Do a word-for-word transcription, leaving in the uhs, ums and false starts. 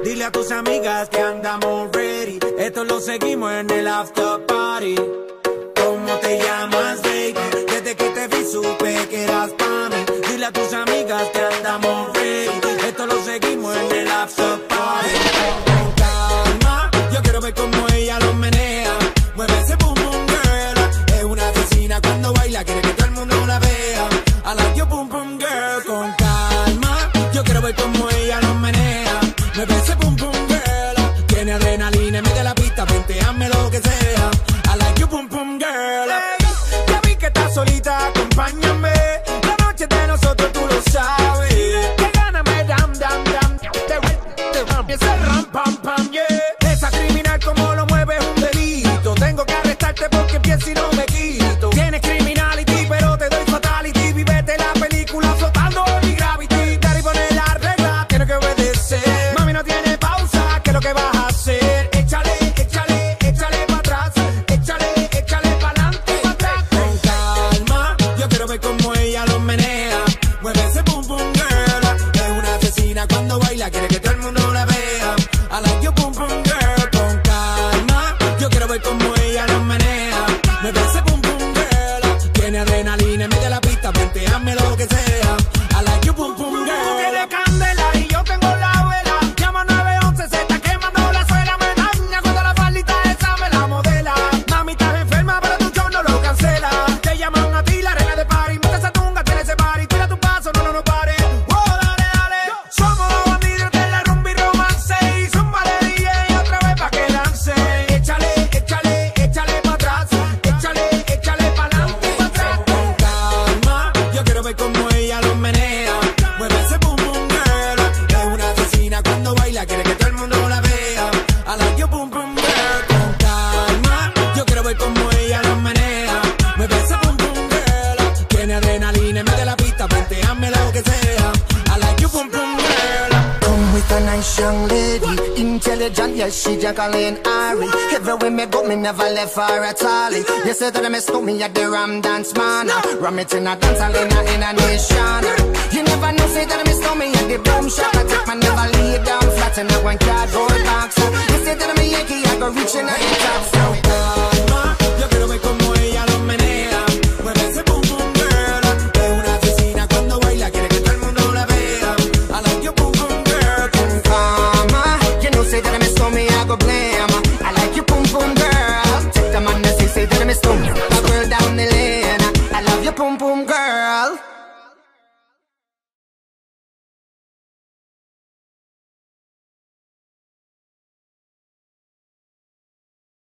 Dile a tus amigas que andamos ready. Esto lo seguimos en el after party. ¿Cómo te llamas, baby? Desde que te vi supe que eras pa' mí. Dile a tus amigas que andamos ready. Esto lo seguimos en el after party. Con calma, yo quiero ver cómo ella lo menea. Mueve ese boom boom girl. Es una asesina cuando baila, quiere que todo el mundo la vea. I like your boom boom girl. Con calma, yo quiero ver cómo ella lo menea. Mueve ese boom boom girl. Tiene adrenalina, mete la pista, vente, hazme lo que sea. I like your boom boom girl. Hey, ya vi que estás solita, acompáñame. La noche de nosotros tú lo sabes. Que gana me dam dam dam. Te ese ram pam pam yeah. Esa criminal como lo mueve es un delito. Tengo que arrestarte porque empiezo y no me quito. Tienes criminality pero te doy fatality. Vivete la película flotando en mi gravity. Daddy pone la regla, tiene que obedecer. Mami no tiene pausa, ¿qué es lo que vas a hacer? Échale, échale, échale pa' atrás. Échale, échale pa'lante, pa' atrás. Con calma, yo quiero ver cómo ella lo menea. Mueve ese boom boom girl. Es una asesina cuando baila, quiere que todo el mundo la vea. I like your boom boom girl. Con calma, yo quiero ver cómo ella lo menea. Mueve ese boom boom girl. Tiene adrenalina, mete la pista, vente, hazme lo que sea. I like your boom boom girl. Tú tienes candela y yo tengo la vela. Llama nueve once, se está quemando la suela. Me daña cuando la faldita esa me la modela. Mami, estás enferma, pero tu show no lo cancela. Te llaman a ti, la reina de party. Mete esa tunga, tiene ese party. Tira tu paso, no, no, no pare. Oh, dale, dale. Somos los bandidos de la rumba y romance. Y zumba de D J otra vez pa' que lance. Échale, échale, échale pa' atrás. Échale, échale pa'lante, pa' atrás. Con calma, yo quiero ver cómo ella lo menea. Mueve ese boom boom girl. Es una asesina cuando baila, quiere que todo el mundo la vea. I like your boom boom girl. Con calma, yo quiero ver cómo ella lo menea. Mueve ese boom boom girl. Tiene adrenalina, mete la pista, vente, hazme lo que sea. I like your boom boom girl. Come with a nice young lady, intelligent, yes, she Jacqueline Ari. Everywhere me go, me never left her at all. You say that I miss me at the Ram Dance Man. Ram it in a dance hall in a, in a nation. You never know, say that I miss me at the boom shop. I take my never lay down flat in a one cardboard box. You say that I'm a Yankee, I go reaching out the top. So Calma, yo quiero ver cómo ella lo menea. Mueve ese boom boom girl. Es una asesina cuando baila, quiere que todo el mundo la vea. I like your boom boom girl. Con Mama, you know, say that I miss me, I go blame. I like you, boom boom girl. Take the man that say, say that I miss me. A girl down the lane. I love you, boom boom girl.